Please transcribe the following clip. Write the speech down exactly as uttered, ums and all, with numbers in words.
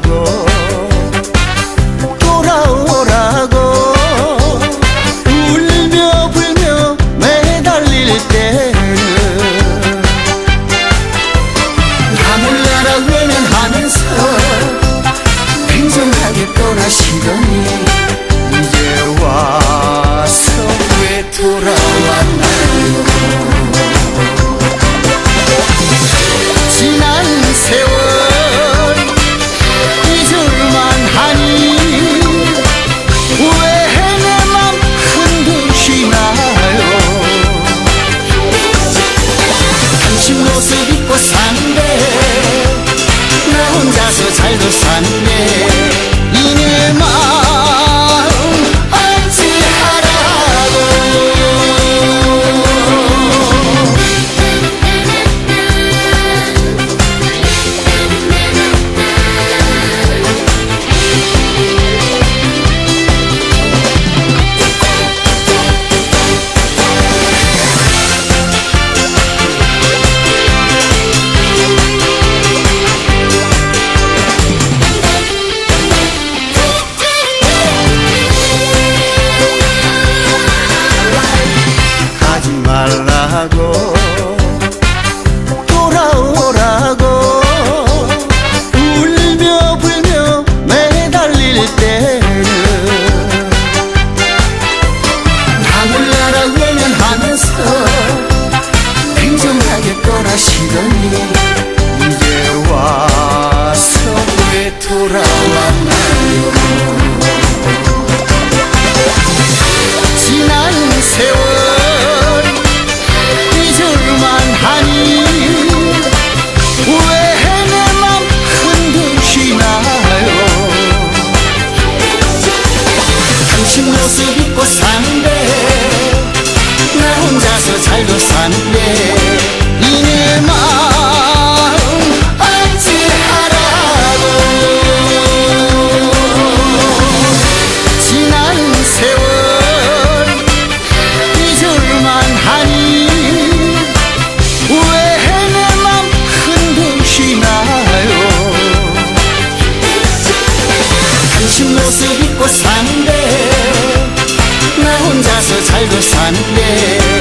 돌아오라고 돌아오라고 울며 불며 매달릴 때는 나 몰라라 외면하면서 빈정하게 떠나시더니 이제 와서 왜 돌아왔나요? 지난 세월 잊을만 하니 왜 내 맘 흔드시나요? 당신 모습 잊고 산대 나 혼자서 잘도 산대 이내 마음 안지하라고 말라고 돌아오라고 울며 불며 매달릴 때는 나 몰라라 외면하면서 빈정하게 떠나시더니 이제 와서 왜 돌아왔나요? 지난 세월 모습 잊고 산대 나 혼자서 잘도 산대 이내 마음 안지하라고 지난 세월 잊을만 하니 왜 내 맘 흔드시나요? 당신 모습 잊고 산대 나 혼자서 잘도 산대